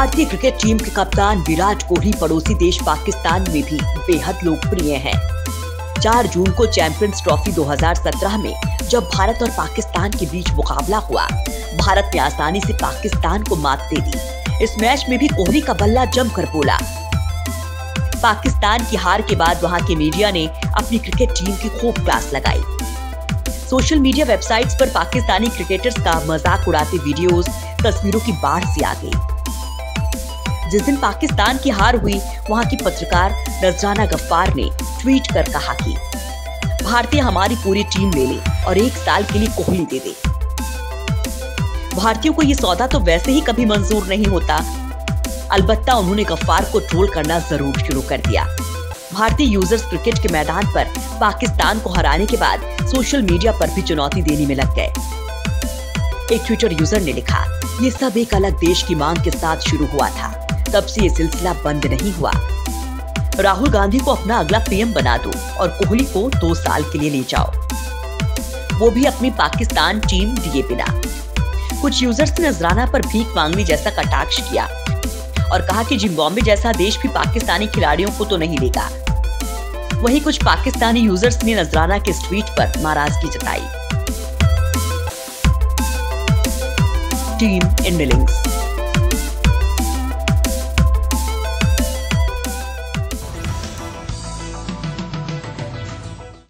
भारतीय cricket team के कप्तान विराट कोहली पड़ोसी देश पाकिस्तान में भी बेहद लोकप्रिय हैं। 4 जून को चैंपियंस ट्रॉफी 2017 में जब भारत और पाकिस्तान के बीच मुकाबला हुआ, भारत ने आसानी से पाकिस्तान को मात दे दी। इस मैच में भी कोहली का बल्ला जमकर बोला। पाकिस्तान की हार के बाद वहां के मीडिया ने अपनी क्रिकेट टीम की खूब क्लास लगाई। सोशल मीडिया वेबसाइट्स पर पाकिस्तानी क्रिकेटर्स का मजाक उड़ाते वीडियोस, तस्वीरों की बाढ़ सी आ गई। जिस दिन पाकिस्तान की हार हुई, वहां की पत्रकार नजराना गफ्फार ने ट्वीट कर कहा कि भारतीय हमारी पूरी टीम ले ले और 1 साल के लिए कोहली दे दे। भारतीयों को ये सौदा तो वैसे ही कभी मंजूर नहीं होता। अलबत्ता उन्होंने गफ्फार को ट्रोल करना जरूर शुरू कर दिया। भारतीय यूजर्स क्रिकेट के मैदान पर पाकिस्तान को हराने के बाद सोशल मीडिया पर भी चुनौती देने में लग गए। एक ट्विटर यूजर ने लिखा, ये सब एक अलग देश की मांग के साथ शुरू हुआ था, तब से ये सिलसिला बंद नहीं हुआ। राहुल गांधी को अपना अगला पीएम बना दो और कोहली को 2 साल के लिए ले जाओ, वो भी अपनी पाकिस्तान टीम दिए बिना। कुछ यूजर्स ने नजराना पर भीख मांगने जैसा कटाक्ष किया और कहा कि जिम्बाब्वे जैसा देश भी पाकिस्तानी खिलाड़ियों को तो नहीं लेगा। वहीं कुछ पाकिस्तानी यूजर्स ने नजराना के इस ट्वीट पर नाराजगी जताई। टीम इन मिलिंग्स।